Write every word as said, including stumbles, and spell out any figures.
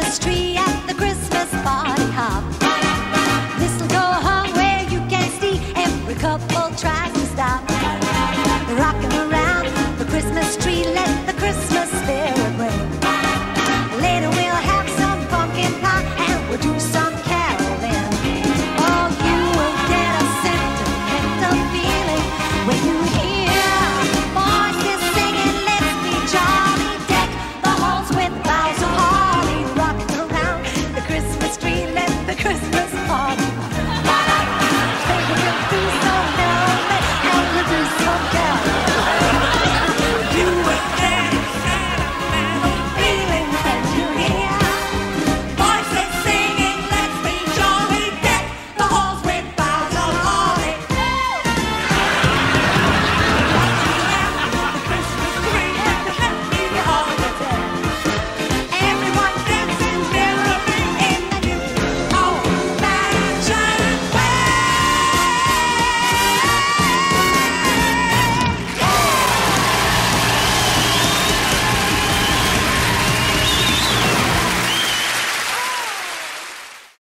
Christmas tree at the Christmas party hop. This'll go home where you can see every couple tries